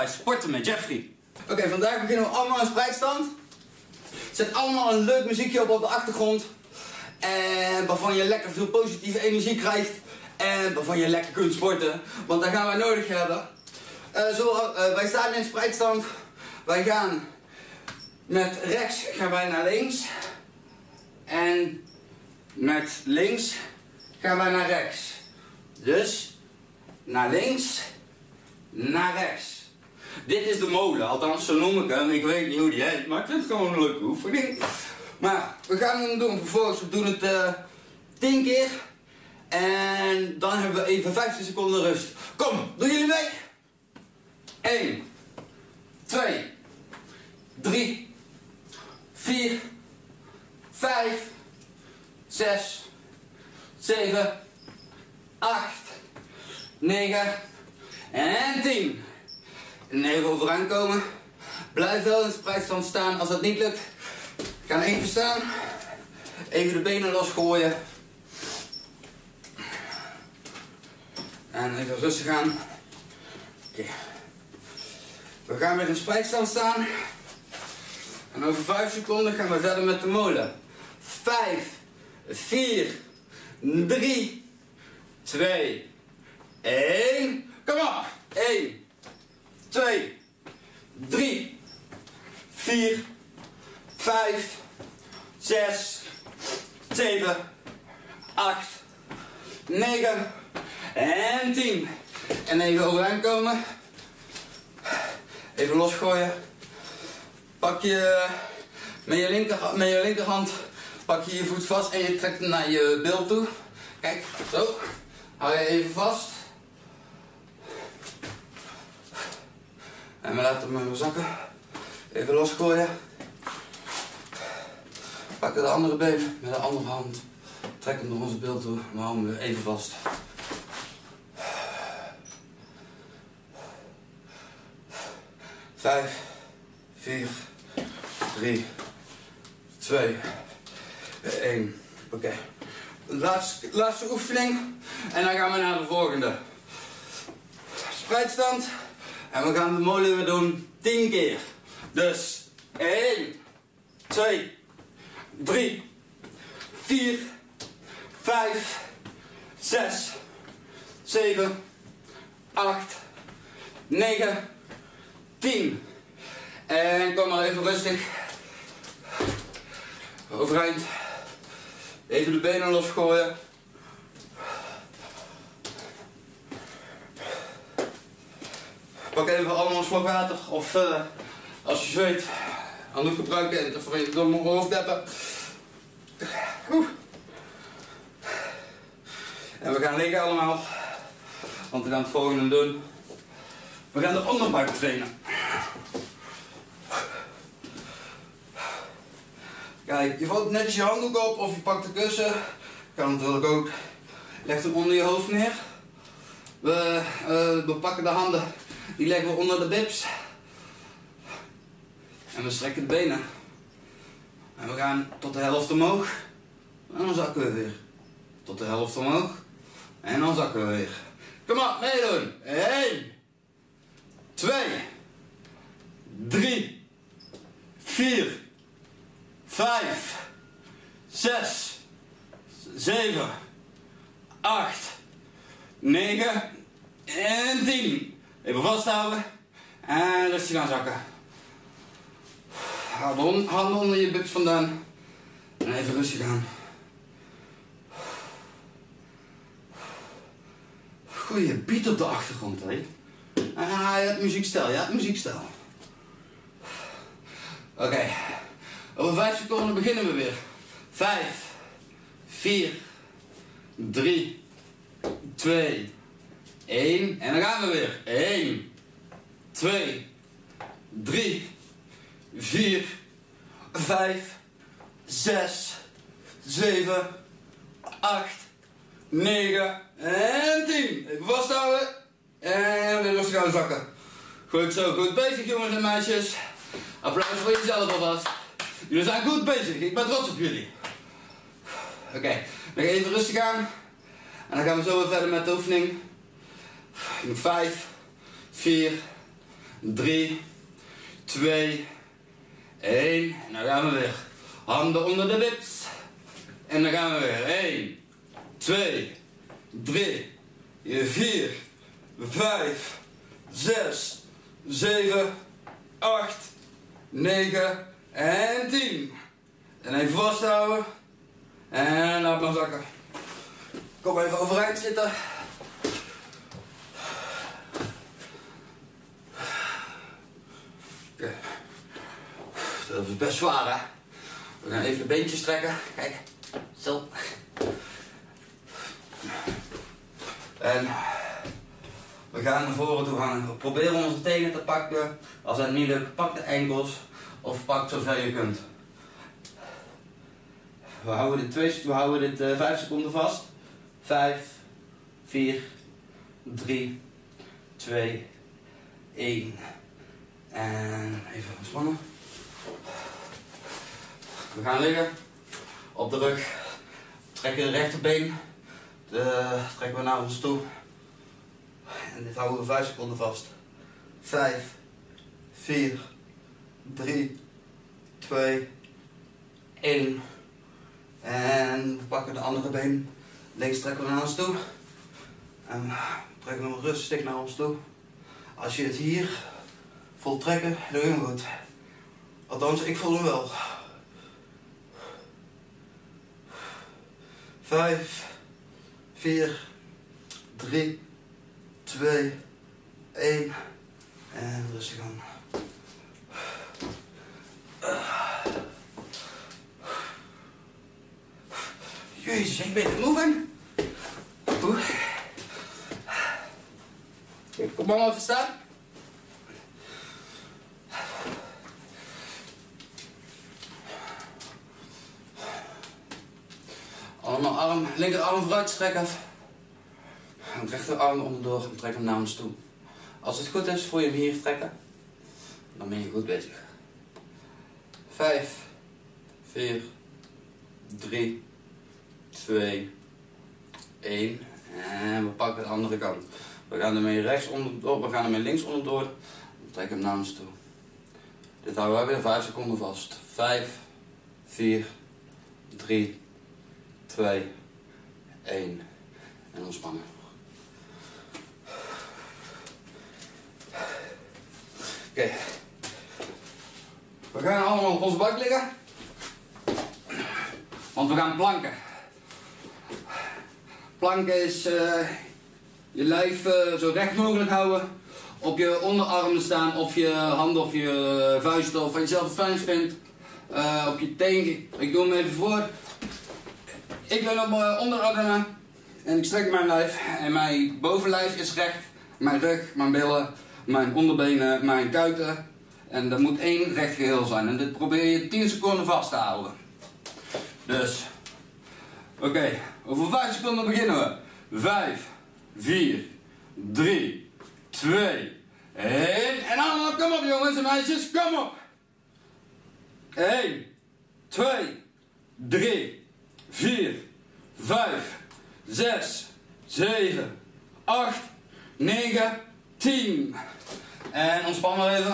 bij Sporten met Jeffrey. Oké, vandaag beginnen we allemaal een spreidstand. Zet allemaal een leuk muziekje op de achtergrond. En waarvan je lekker veel positieve energie krijgt. En waarvan je lekker kunt sporten. Want dat gaan wij nodig hebben. Wij staan in spreidstand. Wij gaan met rechts gaan wij naar links. En met links gaan wij naar rechts. Dus naar links, naar rechts. Dit is de molen, althans zo noem ik hem. Ik weet niet hoe die heet, maar ik vind het gewoon een leuke oefening. Maar we gaan hem doen. Vervolgens we doen het 10 keer. En dan hebben we even 15 seconden rust. Kom, doen jullie mee? 1, 2, 3, 4, 5, 6, 7, 8, 9 en 10. En even overeind komen. Blijf wel in spreidstand staan. Als dat niet lukt, gaan even staan. Even de benen losgooien. En even rustig aan. Oké. We gaan weer in spreidstand staan. En over 5 seconden gaan we verder met de molen. 5, 4, 3, 2, 1. Kom op. 1, 2, 3, 4, 5, 6, 7, 8, 9 en 10. En even overeind komen. Even losgooien. Pak je met je linkerhand pak je voet vast en je trekt hem naar je bil toe. Kijk, zo. Hou je even vast. En we laten hem zakken. Even losgooien. Pak de andere been met de andere hand. Trek hem naar onze bil toe. En we houden hem weer even vast. Vijf, 4, 3, 2, 1. Oké. Laatste oefening. En dan gaan we naar de volgende. Spreidstand. En we gaan de molen weer doen 10 keer. Dus 1, 2, 3, 4, 5, 6, 7, 8, 9, 10. En kom maar even rustig. Overeind. Even de benen losgooien. Pak even allemaal een slok water. Of als je zweet, handdoek gebruiken. Of even door mijn hoofd deppen. En we gaan liggen allemaal. Want we gaan het volgende doen. We gaan de onderbuik trainen. Kijk, je vouwt netjes je handdoek op of je pakt de kussen. Kan natuurlijk ook. Leg hem onder je hoofd neer. We pakken de handen, die leggen we onder de bips. En we strekken de benen. En we gaan tot de helft omhoog. En dan zakken we weer. Tot de helft omhoog. En dan zakken we weer. Kom op, meedoen. 1, 2, 3, 4, 5, 6, 7, 8, 9 en 10. Even vasthouden en rustig gaan zakken. Haal de handen onder je bips vandaan en even rustig aan. Goeie beat op de achtergrond, hè? Ah, je hebt muziekstijl, ja, muziekstijl. Oké. Over 5 seconden beginnen we weer. 5, 4, 3, 2, 1. En dan gaan we weer. 1, 2, 3, 4, 5, 6, 7, 8, 9 en 10. Even vasthouden. En weer rustig gaan zakken. Goed zo, goed bezig jongens en meisjes. Applaus voor jezelf alvast. Jullie zijn goed bezig, ik ben trots op jullie. Oké, nog even rustig aan. En dan gaan we zo weer verder met de oefening. 5, 4, 3, 2, 1. En dan gaan we weer. Handen onder de bips. En dan gaan we weer. 1, 2, 3, 4, 5, 6, 7, 8, 9 en 10. En even vasthouden. En laat maar zakken. Kom even overeind zitten. Okay. Dat is best zwaar, hè? We gaan even de beentjes trekken. Kijk, zo. En we gaan naar voren toe gaan. We proberen onze tenen te pakken. Als het niet lukt, pak de enkels of pak zover je kunt. We houden dit 5 seconden vast. 5, 4, 3, 2, 1. En even ontspannen. We gaan liggen op de rug. Trekken de rechterbeen. Trekken we naar ons toe. En dit houden we 5 seconden vast. 5, 4, 3, 2, 1. En we pakken de andere been. Links trekken we naar ons toe. En we trekken hem rustig naar ons toe. Als je het hier voelt trekken, doe je hem goed. Althans, ik voel hem wel. 5, 4, 3, 2, 1. En rustig aan. Jezus, ik ben er moe van. Kom maar even staan. Allemaal linkerarm vooruit strekken. En rechterarm onderdoor en trek hem naar ons toe. Als het goed is, voel je hem hier trekken. Dan ben je goed bezig. 5, 4, 3, 2, 1. En we pakken de andere kant. We gaan ermee rechts onderdoor, we gaan ermee links onderdoor. We trekken hem naar ons toe. Dit houden we weer 5 seconden vast. 5, 4, 3, 2, 1. En ontspannen. Oké. We gaan allemaal op onze buik liggen. Want we gaan planken. Planken is je lijf zo recht mogelijk houden. Op je onderarmen staan, of je handen of je vuisten, of wat je zelf het fijnst vindt. Op je teen. Ik doe hem even voor. Ik ben op mijn onderarmen en ik strek mijn lijf. En mijn bovenlijf is recht. Mijn rug, mijn billen, mijn onderbenen, mijn kuiten. En dat moet één recht geheel zijn. En dit probeer je 10 seconden vast te houden. Dus, oké, over 5 seconden beginnen we. 5, 4, 3, 2, 1. En allemaal, kom op jongens en meisjes, kom op. 1, 2, 3, 4, 5, 6, 7, 8, 9, 10. En ontspan maar even.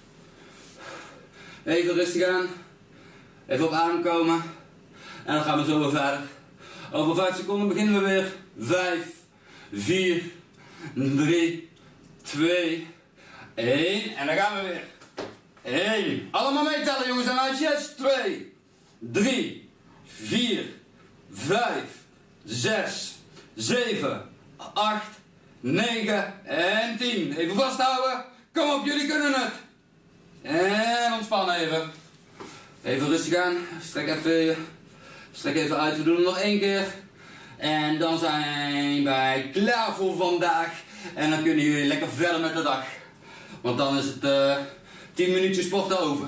Even rustig aan. Even op adem komen. En dan gaan we zo weer verder. Over 5 seconden beginnen we weer. 5, 4, 3, 2, 1. En dan gaan we weer. 1. Allemaal meetellen jongens en meisjes. 2, 3, 4, 5, 6, 7, 8, 9 en 10. Even vasthouden. Kom op, jullie kunnen het. En ontspannen even. Even rustig aan. Strek even uit. We doen het nog 1 keer. En dan zijn wij klaar voor vandaag. En dan kunnen jullie lekker verder met de dag. Want dan is het 10 minuutjes sporten over.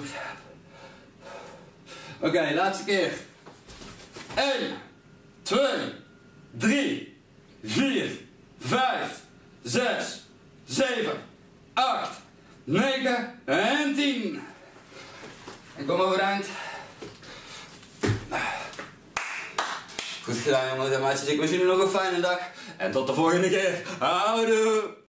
Oké, laatste keer. 1, 2, 3, 4, 5, 6, 7, 8, 9 en 10. En kom overeind. Goed gedaan jongens en meisjes. Ik wens jullie nog een fijne dag. En tot de volgende keer. Houdoe.